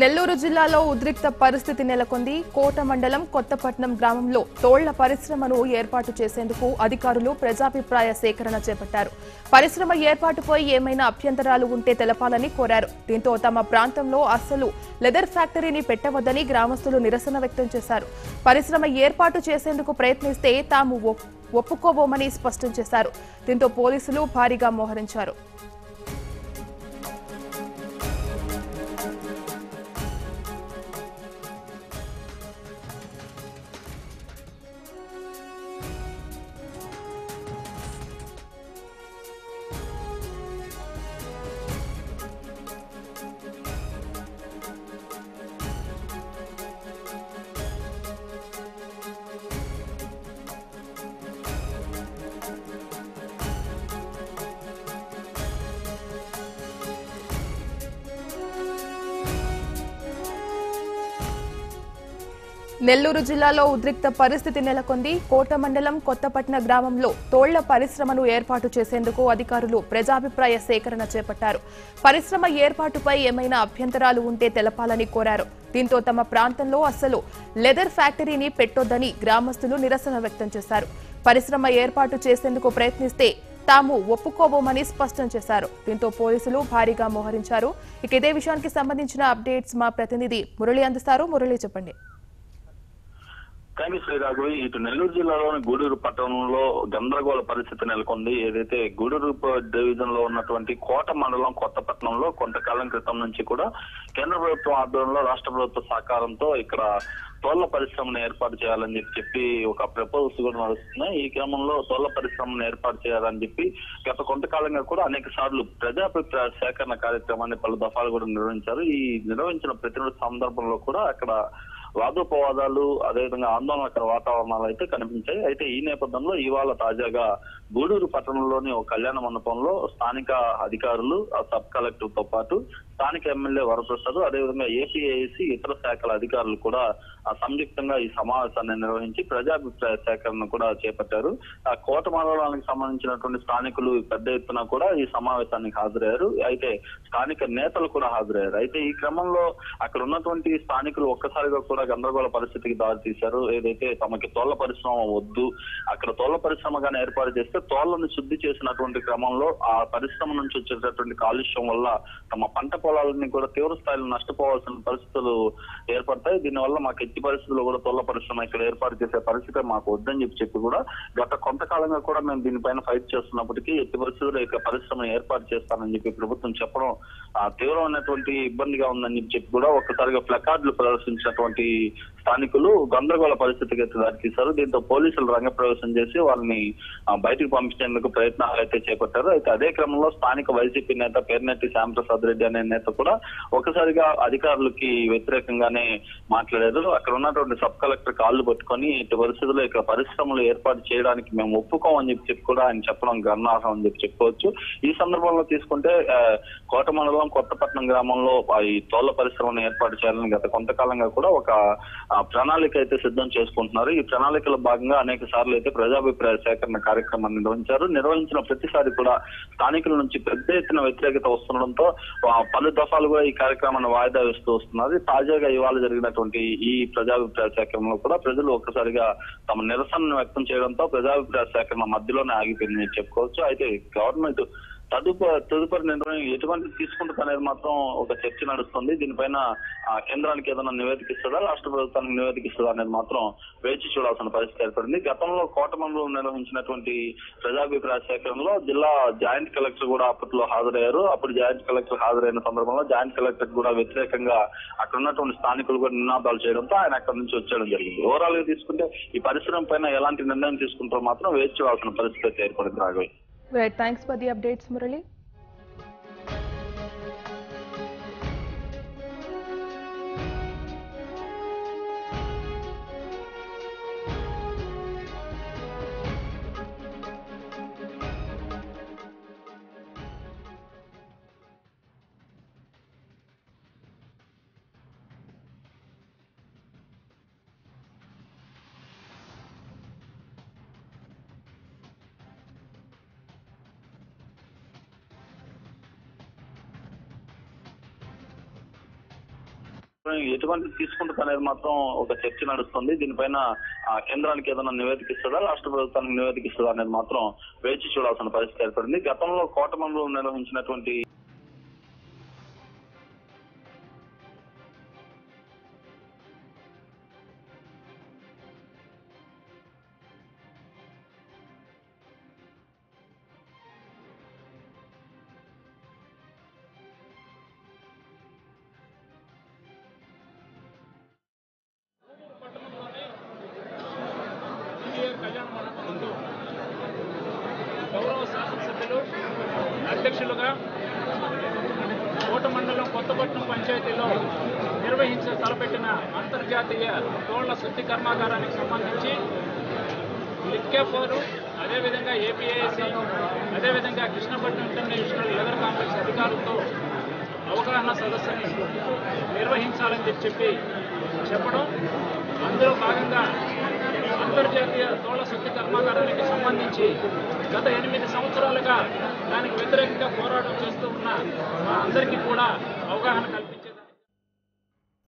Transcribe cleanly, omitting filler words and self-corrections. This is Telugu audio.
నెల్లూరు జిల్లాలో ఉద్రిక్త పరిస్థితి నెలకొంది. కోట మండలం కొత్తపట్నం గ్రామంలో తోళ్ల పరిశ్రమను ఏర్పాటు చేసేందుకు అధికారులు ప్రజాభిప్రాయ సేకరణ చేపట్టారు. పరిశ్రమ ఏర్పాటుపై ఏమైనా అభ్యంతరాలు ఉంటే తెలపాలని కోరారు. దీంతో తమ ప్రాంతంలో అస్సలు లెదర్ ఫ్యాక్టరీని పెట్టవద్దని గ్రామస్తులు నిరసన వ్యక్తం చేశారు. పరిశ్రమ ఏర్పాటు చేసేందుకు ప్రయత్నిస్తే తాము ఒప్పుకోబోమని స్పష్టం చేశారు. దీంతో పోలీసులు భారీగా మోహరించారు. నెల్లూరు జిల్లాలో ఉద్రిక్త పరిస్థితి నెలకొంది. కోట మండలం కొత్తపట్న గ్రామంలో తోళ్ల పరిశ్రమను ఏర్పాటు చేసేందుకు అధికారులు ప్రజాభిప్రాయ సేకరణ చేపట్టారు. పరిశ్రమ ఏర్పాటుపై ఏమైనా అభ్యంతరాలు ఉంటే తెలపాలని కోరారు. దీంతో తమ ప్రాంతంలో అస్సలు లెదర్ ఫ్యాక్టరీని పెట్టొద్దని గ్రామస్తులు నిరసన వ్యక్తం చేశారు. పరిశ్రమ ఏర్పాటు చేసేందుకు ప్రయత్నిస్తే తాము ఒప్పుకోబోమని స్పష్టం చేశారు. దీంతో పోలీసులు భారీగా మోహరించారు. ఇక ఇదే విషయానికి సంబంధించిన అప్డేట్స్ మా ప్రతినిధి మురళి అందిస్తారు. మురళి, చెప్పండి. Thank you Sriraghavi. ఇటు నెల్లూరు జిల్లాలోని గూడూరు పట్టణంలో గందరగోళ పరిస్థితి నెలకొంది. ఏదైతే గూడూరు డివిజన్ లో ఉన్నటువంటి కోట మండలం కొత్తపట్నంలో కొంతకాలం క్రితం నుంచి కూడా కేంద్ర ప్రభుత్వం ఆధ్వర్యంలో రాష్ట్ర ప్రభుత్వ సహకారంతో ఇక్కడ తోళ్ల పరిశ్రమను ఏర్పాటు చేయాలని చెప్పి ఒక ప్రపోజల్స్ కూడా నడుస్తున్నాయి. ఈ క్రమంలో తోళ్ల పరిశ్రమను ఏర్పాటు చేయాలని చెప్పి గత కొంతకాలంగా కూడా అనేక సార్లు ప్రజాభిప్రాయ సేకరణ కార్యక్రమాన్ని పలు దఫాలు కూడా నిర్వహించారు. ఈ నిర్వహించిన ప్రతిరోజు సందర్భంలో కూడా అక్కడ వాదోపవాదాలు, అదేవిధంగా ఆందోళనకర వాతావరణాలు అయితే కనిపించాయి. అయితే ఈ నేపథ్యంలో ఇవాళ తాజాగా గూడూరు పట్టణంలోని ఒక కళ్యాణ మండపంలో స్థానిక అధికారులు, సబ్ కలెక్టర్ తో పాటు స్థానిక ఎమ్మెల్యే వరప్రసాద్, అదేవిధంగా ఏపీఐసి ఇతర శాఖల అధికారులు కూడా సంయుక్తంగా ఈ సమావేశాన్ని నిర్వహించి ప్రజాభిప్రాయ సేకరణ కూడా చేపట్టారు. ఆ కోట మండలానికి సంబంధించినటువంటి స్థానికులు పెద్ద ఎత్తున కూడా ఈ సమావేశానికి హాజరయ్యారు. అయితే స్థానిక నేతలు కూడా హాజరయ్యారు. అయితే ఈ క్రమంలో అక్కడ ఉన్నటువంటి స్థానికులు ఒక్కసారిగా కూడా గందరగోళ పరిస్థితికి దారితీశారు. ఏదైతే తమకి తోళ్ల పరిశ్రమ వద్దు, అక్కడ తోళ్ల పరిశ్రమగానే ఏర్పాటు చేస్తే తోళ్లను శుద్ధి చేసినటువంటి క్రమంలో ఆ పరిశ్రమ నుంచి వచ్చేటటువంటి కాలుష్యం వల్ల తమ పంట పొలాలని కూడా తీవ్ర స్థాయిలో నష్టపోవాల్సిన పరిస్థితులు ఏర్పడతాయి. దీనివల్ల మాకు ఎట్టి పరిస్థితుల్లో కూడా తోళ్ల పరిశ్రమ ఇక్కడ ఏర్పాటు చేసే పరిస్థితి మాకు వద్దని చెప్పి కూడా గత కొంతకాలంగా కూడా మేము దీనిపైన ఫైట్ చేస్తున్నప్పటికీ ఎట్టి పరిస్థితుల్లో ఇక్కడ పరిశ్రమ ఏర్పాటు చేస్తానని చెప్పి ప్రభుత్వం చెప్పడం తీవ్రమైనటువంటి ఇబ్బందిగా ఉందని చెప్పి కూడా ఒక్కసారిగా ప్లకార్డులు ప్రదర్శించినటువంటి స్థానికులు గందరగోళ పరిస్థితికి అయితే దారితీశారు. దీంతో పోలీసులు రంగప్రవేశం చేసి వాళ్ళని బయటకు పంపించేందుకు ప్రయత్నాలు అయితే చేపట్టారు. అయితే అదే క్రమంలో స్థానిక వైసీపీ నేత పేర్నెట్టి శ్యాంప్రసాద్ రెడ్డి అనే నేత కూడా ఒకసారిగా అధికారులకి వ్యతిరేకంగానే మాట్లాడారు. అక్కడ ఉన్నటువంటి సబ్ కలెక్టర్ కాళ్లు పట్టుకొని ఇటు పరిస్థితుల్లో ఇక్కడ పరిశ్రమలు ఏర్పాటు చేయడానికి మేము ఒప్పుకోమని చెప్పి కూడా ఆయన చెప్పడం గమనార్హం అని చెప్పి చెప్పుకోవచ్చు. ఈ సందర్భంలో తీసుకుంటే కోట మండలం కొత్తపట్నం గ్రామంలో ఈ తోళ్ల పరిశ్రమను ఏర్పాటు చేయాలని గత కొంతకాలంగా కూడా ఒక ప్రణాళిక అయితే సిద్ధం చేసుకుంటున్నారు. ఈ ప్రణాళికలో భాగంగా అనేక సార్లు అయితే ప్రజాభిప్రాయ సేకరణ కార్యక్రమాన్ని నిర్వహించిన ప్రతిసారి కూడా స్థానికుల నుంచి పెద్ద ఎత్తున వ్యతిరేకత వస్తుండడంతో పలు దఫాలు కూడా ఈ కార్యక్రమాన్ని వాయిదా వేస్తూ వస్తున్నారు. తాజాగా ఇవాళ జరిగినటువంటి ఈ ప్రజాభిప్రాయ సేకరణలో కూడా ప్రజలు ఒక్కసారిగా తమ నిరసనను వ్యక్తం చేయడంతో ప్రజాభిప్రాయ సేకరణ మధ్యలోనే ఆగిపోయిందని చెప్పుకోవచ్చు. అయితే గవర్నమెంట్ తదుపరి నిర్ణయం ఎటువంటి తీసుకుంటుంది అనేది మాత్రం ఒక చర్చ నడుస్తుంది. దీనిపైన కేంద్రానికి ఏదైనా నివేదిక ఇస్తుందా, రాష్ట్ర ప్రభుత్వానికి నివేదిక ఇస్తుందా అనేది మాత్రం వేచి చూడాల్సిన పరిస్థితి ఏర్పడింది. గతంలో కోట మండలంలో నిర్వహించినటువంటి ప్రజాభిప్రాయ సేకరణలో జిల్లా జాయింట్ కలెక్టర్ కూడా అప్పట్లో హాజరయ్యారు. అప్పుడు జాయింట్ కలెక్టర్ హాజరైన సందర్భంలో జాయింట్ కలెక్టర్ కూడా వ్యతిరేకంగా అక్కడ ఉన్నటువంటి స్థానికులు కూడా నినాదాలు చేయడంతో ఆయన అక్కడి నుంచి వచ్చేయడం జరిగింది. ఓవరాల్ గా తీసుకుంటే ఈ పరిశ్రమ పైన ఎలాంటి నిర్ణయం తీసుకుంటారో మాత్రం వేచి చూడాల్సిన పరిస్థితి ఏర్పడింది. Raghavi. Right, thanks for the updates, Murali. ఎటువంటి తీసుకుంటుంది అనేది మాత్రం ఒక చర్చ నడుస్తుంది. దీనిపైన కేంద్రానికి ఏదైనా నివేదిక ఇస్తుందా, రాష్ట్ర ప్రభుత్వానికి నివేదిక ఇస్తుందా అనేది మాత్రం వేచి చూడాల్సిన పరిస్థితి ఏర్పడింది. గతంలో కోటమండలో నిర్వహించినటువంటి గౌరవ శాసనసభ్యులు అధ్యక్షులుగా కోట మండలం కొత్తపట్నం పంచాయతీలో తలపెట్టిన అంతర్జాతీయ తోళ్ల శుద్ధి కర్మాగారానికి సంబంధించి లిట్కేఫోరు, అదేవిధంగా ఏపీఏసీ, అదేవిధంగా కృష్ణపట్నం ఇంటర్నేషనల్ లెదర్ కాంప్లెక్స్ అధికారులతో అవగాహన సదస్సుని నిర్వహించాలని చెప్పడం, అందులో భాగంగా అంతర్జాతీయ తోళ్ల శుద్ధి కర్మాగారానికి సంబంధించి గత 8 సంవత్సరాలుగా దానికి వ్యతిరేకంగా పోరాటం చేస్తూ ఉన్న మా అందరికీ కూడా అవగాహన కల్పించారు.